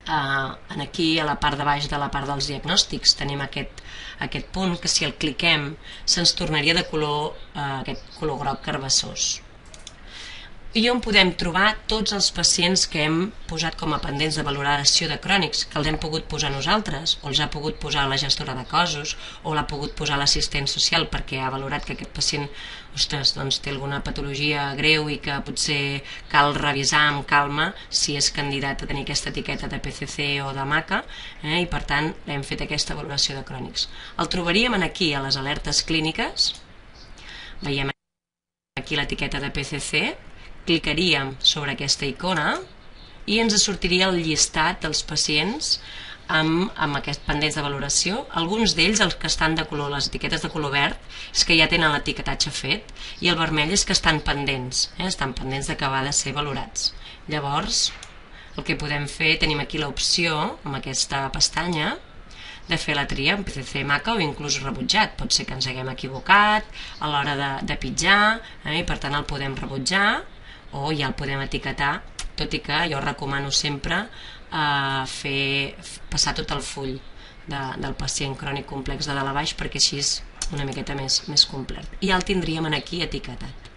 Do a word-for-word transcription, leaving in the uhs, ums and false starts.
en aquí a la part de baix de la part dels diagnòstics tenim aquest, aquest punt que si el cliquem se'ns tornaria de color, aquest color groc carbassós, i on podem trobar tots els pacients que hem posat com a pendents de valoració de crònics, que els hem pogut posar nosaltres, o els ha pogut posar la gestora de cossos, o l'ha pogut posar l'assistent social perquè ha valorat que aquest pacient ostres, doncs, té alguna patologia greu i que potser cal revisar amb calma si és candidat a tenir aquesta etiqueta de P C C o de MACA, eh, i per tant hem fet aquesta valoració de crònics. El trobaríem aquí a les alertes clíniques, veiem aquí l'etiqueta de P C C, clicaríem sobre aquesta icona i ens sortiria el llistat dels pacients amb, amb aquest pendents de valoració. Alguns d'ells, els que estan de color, les etiquetes de color verd, és que ja tenen l'etiquetatge fet, i el vermell és que estan pendents, eh? estan pendents d'acabar de ser valorats. Llavors, el que podem fer, tenim aquí l'opció, amb aquesta pestanya, de fer la tria en P C C, MACA o inclús rebutjat. Pot ser que ens haguem equivocat a l'hora de, de pitjar, eh? i per tant el podem rebutjar, o ja el podem etiquetar, tot i que jo recomano sempre eh, fer, passar tot el full de, del pacient crònic complex de dalt a baix perquè així és una miqueta més, més complet. I ja el tindríem aquí etiquetat.